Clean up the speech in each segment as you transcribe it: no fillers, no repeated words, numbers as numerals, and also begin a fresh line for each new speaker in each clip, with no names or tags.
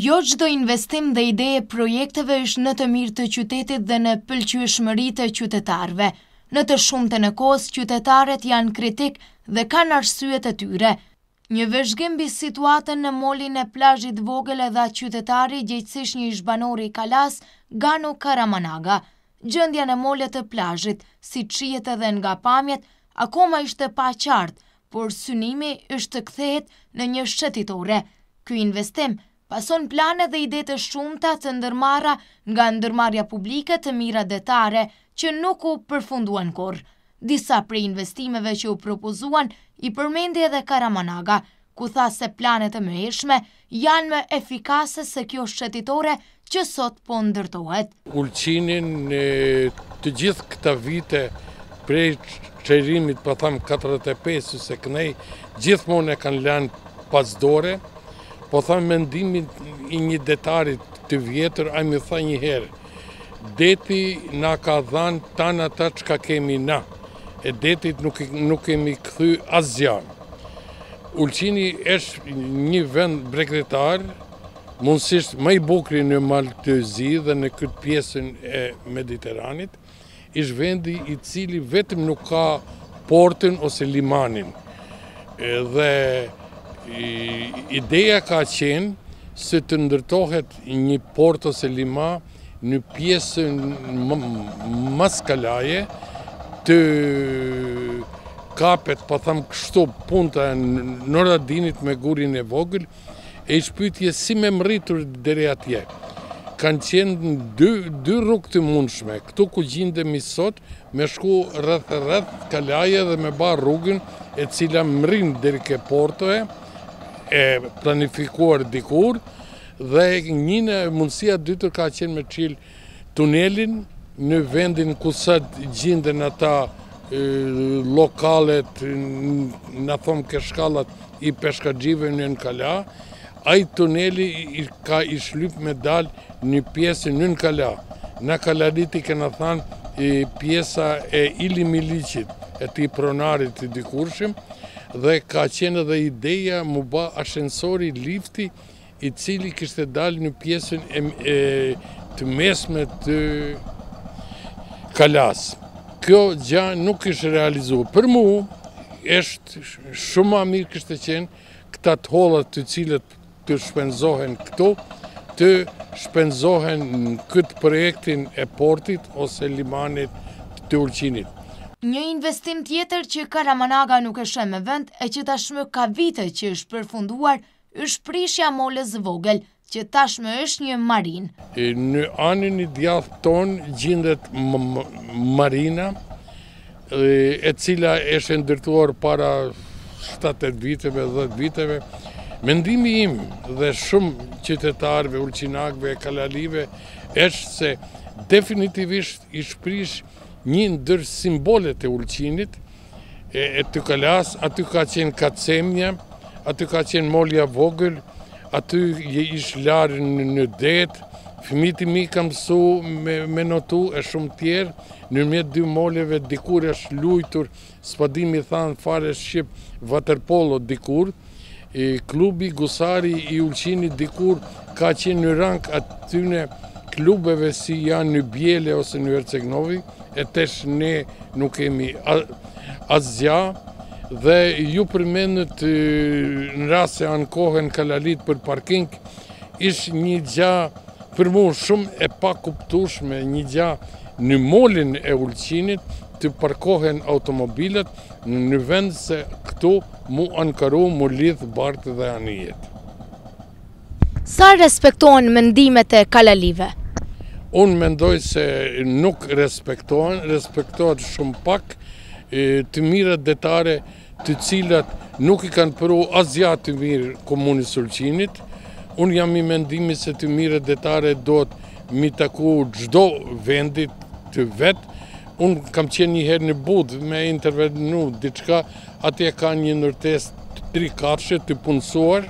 Jo çdo investim dhe ide e projekteve është në të mirë të qytetit dhe në pëlqyeshmëri të qytetarëve. Në të shumtën e kohës, qytetarët janë kritik dhe kanë arsyet e tyre. Një vëzhgim mbi situatën në molin e plazhit vogël e dha qytetari gjithsesi një ish-banor i Kalas, Gano Karamanaga. Gjendja në molet të plazhit, siç shihet edhe nga pamjet, akoma ishte pa qartë, por synimi është të kthehet në një shëtitore. Ky investim pason plane dhe ide të shumta të ndërmarra nga ndërmarrja publike të mira detare që nuk u përfunduan kurrë. Disa prej investimeve që u propozuan i përmendi edhe Karamanaga, ku tha se planet e mëhershme janë më efikase se kjo shëtitore që sot po ndërtohet.
Ulqinin të gjithë këta vite prej çerimit, po tham 45 ose kënej, gjithmonë e kanë lënë pas dore. Po tham mendimin i një detarit të vjetër, a më tha një herë, deti na ka dhanë tanë ata çka kemi na, e detit nuk kemi kthy asgjë. Ulqini është një vend bregdetar, mundësisht më i bukur në Maltezi dhe në këtë pjesën e Mediteranit, është vendi i cili vetëm nuk ka portën ose limanin. Dhe ideja ka qenë se të ndërtohet një port ose lima në pjesën maskalaje, të kapet, po tham kështu, punta në radinit me gurin e vogël, e shpytje si me mritur deri atje. Kanë qenë dy rrugë të mundshme. Këtu ku gjendemi sot, me shku rreth kalaje dhe me ba rrugën e cila mrin deri ke portoe, e planifikuar dikur, dhe një mundësia dytër ka qenë me çel tunelin në vendin ku sot gjenden ata lokalet, na thom ke shkallat i peshkaxhive në Kala. Ai tuneli ka i shlyp me dal në pjesën në Kala. Në Kalariti kena thanë pjesa e Ili Miliqit, e ti pronarit të dikurshim, dhe ka qenë edhe ideja mu ba ashensori lifti i cili kishte dalë në pjesën të mesme të Kalas. Kjo gjë nuk ishte realizuar. Për mu, është shumë më mirë kishte qenë këta të hollat të cilët të shpenzohen këtu, të shpenzohen në këtë projektin e portit ose limanit të Ulqinit.
Një investim tjetër që Karamanaga nuk e sheh me vend e që tashmë ka vite që është përfunduar, është prishja molës vogël, që tashmë është një marinë.
Në anën e djathtë ton gjendet marina, e cila është ndërtuar para 7-8 viteve, 10 viteve. Mendimi im dhe shumë qytetarëve, ulqinakëve, kalalive, është se definitivisht i shprish një ndër simbolet e Ulqinit, e të Kalas, aty ka qenë Kacemja, aty ka qenë molja vogël, aty ish larë në det, fëmijët e mi ka mësu me notu e shumë tjerë, nërmjet dy moleve dikur është lujtur, spadimi thanë fare shqip waterpolo dikur, klubi Gusari i Ulqinit dikur ka qenë në rang atyne klubeve si janë në Bjele ose në Herceg-Novi, e tesh ne nuk kemi asgjë, dhe ju përmendët në rast se ankohen Kalalit për parking, ishte një gjë për mua shumë e pakuptueshme, një gjë në molin e Ulqinit të parkohen automobilet në vend se këtu mu ankaru, mu lidh bartë dhe anijet.
Sa respektohen mendimet e kalalive?
Unë mendoj se nuk respektohet shumë pak të mirat detare të cilat nuk i kanë përu asgjë të mirë komunës Ulqinit. Unë jam i mendimit se të mirat detare do të mi taku çdo vendit të vetë. Unë kam qenë një herë në Budë me intervenu diçka, atje ka një ndërtes 3 kafshë të punësuar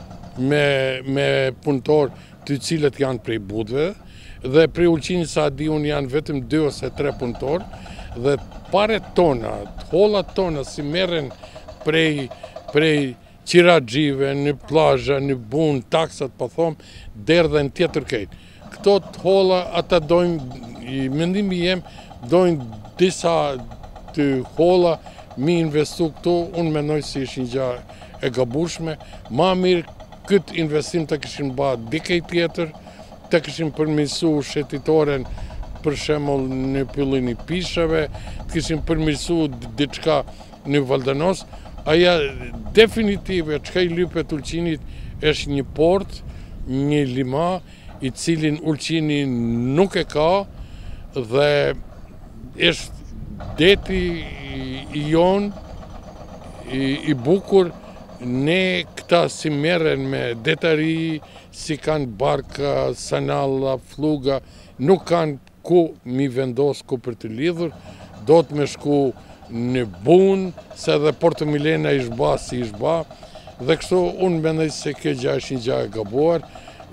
me punëtor të cilët janë prej Budëve, dhe prej Ulqinit sa di unë janë vetëm 2 ose 3 punëtor, dhe paret tona, hollat tona si merren prej qiragjive, në plazha, në bun, taksat, po thom, derë dhe në tjetër kejt. Këto të holla, ata dojnë, i mendimi jem, dojnë disa të holla mi investu këtu, unë mendoj si ishin gja e gabushme, ma mirë këtë investim të këshin ba dikej tjetër, të këshin përmisu shetitoren për shembull në pyllin i pishave, të këshin përmisu diçka në Valdanos, aja definitive çka i lypet Ulqinit është një port, një lima, i cilin Ulqini nuk e ka dhe është deti i jon i bukur. Ne këta si merren me detari, si kanë barka, sanalla, fluga, nuk kanë ku mi vendos ku për të lidhur, do të me shku në bun, se dhe Porto Milena ishba si ishba, dhe kështu unë mendoj se kjo gjë është një gjë e gabuar.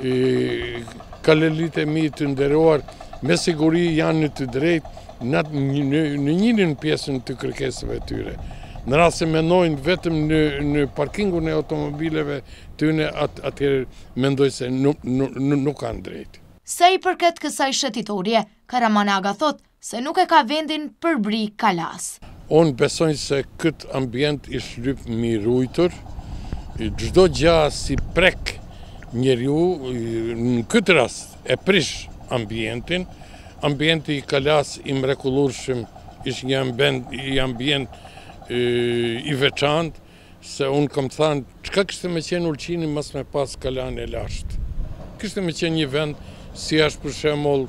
Kalelit e mi të nderuar me siguri janë në të drejtë në njërin pjesën të kërkesave tyre. Në rast se mendojnë vetëm në parkingun e automobileve tyne, atëherë mendoj se nuk kanë drejtë.
Sa i përket kësaj shëtitore, Karamanaga thot se nuk e ka vendin për bri kalas.
Unë besoj se këtë ambient i shlyp mirujtur, çdo gjë si prek njeriu, në këtë rast e prish ambientin. Ambienti i kalas i mrekullueshëm ishte një ambient i veçantë, se unë kam thënë, çka kishte me qenë Ulqini mos me pas kalan e lashtë. Kishte me qenë një vend si është për shembull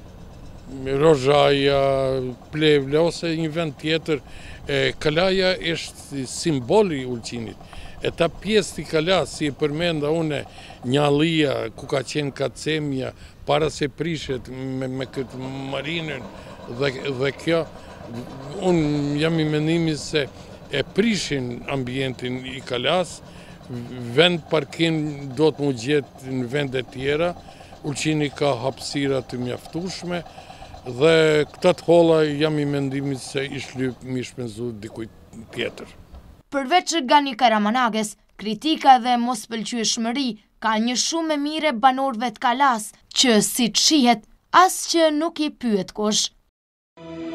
Rozhaja, Plevle ose një vend tjetër. Kalaja është simboli i Ulqinit. E ta pjesë të kalas, si e përmenda une, Njallia, ku ka qenë Kacemja, para se prishet me këtë marinën dhe kjo, unë jam i mendimit se e prishin ambientin i kalas, vend parkim do të mu gjetë në vendet tjera, Ulqini ka hapësira të mjaftueshme, dhe këta holla jam i mendimit se i shlyp mi shpenzu dikujt tjetër.
Përveç Gani Karamanages, kritika dhe mospëlqyeshmëri ka një shumë e mire banorëve të kalas, që si të shihet, as që nuk i pyet kush.